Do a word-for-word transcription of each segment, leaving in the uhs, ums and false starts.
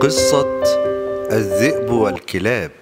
قصة الذئب والكلاب.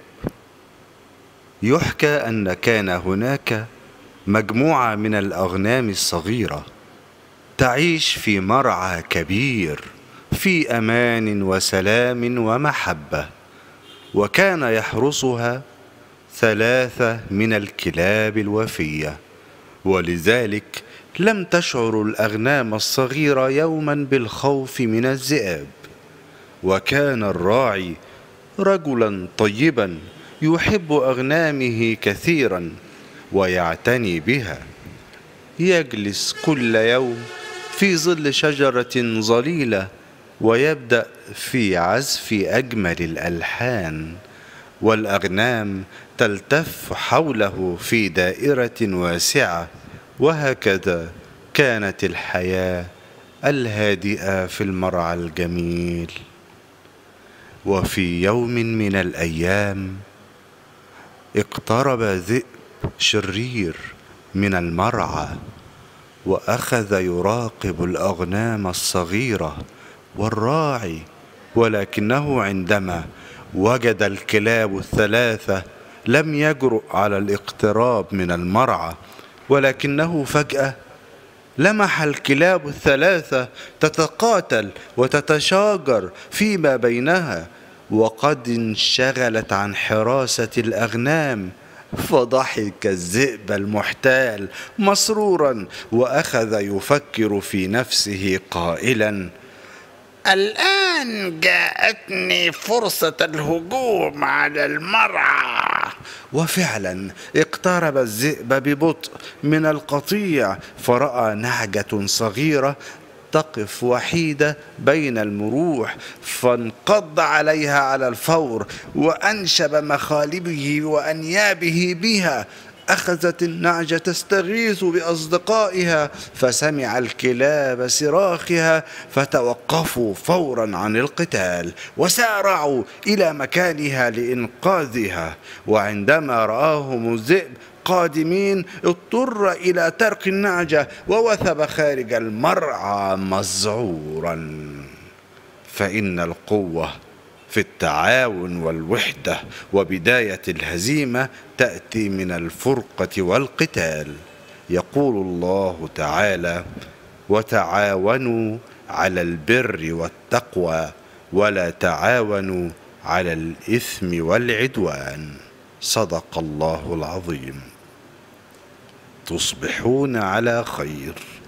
يحكى أن كان هناك مجموعة من الأغنام الصغيرة تعيش في مرعى كبير في أمان وسلام ومحبة، وكان يحرسها ثلاثة من الكلاب الوفية، ولذلك لم تشعر الأغنام الصغيرة يوما بالخوف من الذئاب. وكان الراعي رجلا طيبا يحب أغنامه كثيرا ويعتني بها، يجلس كل يوم في ظل شجرة ظليلة ويبدأ في عزف أجمل الألحان، والأغنام تلتف حوله في دائرة واسعة. وهكذا كانت الحياة الهادئة في المرعى الجميل. وفي يوم من الأيام اقترب ذئب شرير من المرعى، وأخذ يراقب الأغنام الصغيرة والراعي، ولكنه عندما وجد الكلاب الثلاثة لم يجرؤ على الاقتراب من المرعى، ولكنه فجأة لمح الكلاب الثلاثة تتقاتل وتتشاجر فيما بينها، وقد انشغلت عن حراسة الأغنام. فضحك الذئب المحتال مسرورا وأخذ يفكر في نفسه قائلا: الآن جاءتني فرصة الهجوم على المرعى. وفعلا اقترب الذئب ببطء من القطيع، فرأى نعجة صغيرة تقف وحيدة بين المروح، فانقض عليها على الفور وأنشب مخالبه وأنيابه بها. أخذت النعجة تستغيث بأصدقائها، فسمع الكلاب صراخها فتوقفوا فورا عن القتال وسارعوا إلى مكانها لإنقاذها. وعندما رآهم الذئب قادمين اضطر إلى ترك النعجة ووثب خارج المرعى مذعورا. فإن القوة في التعاون والوحدة، وبداية الهزيمة تأتي من الفرقة والقتال. يقول الله تعالى: وتعاونوا على البر والتقوى ولا تعاونوا على الإثم والعدوان. صدق الله العظيم. تصبحون على خير.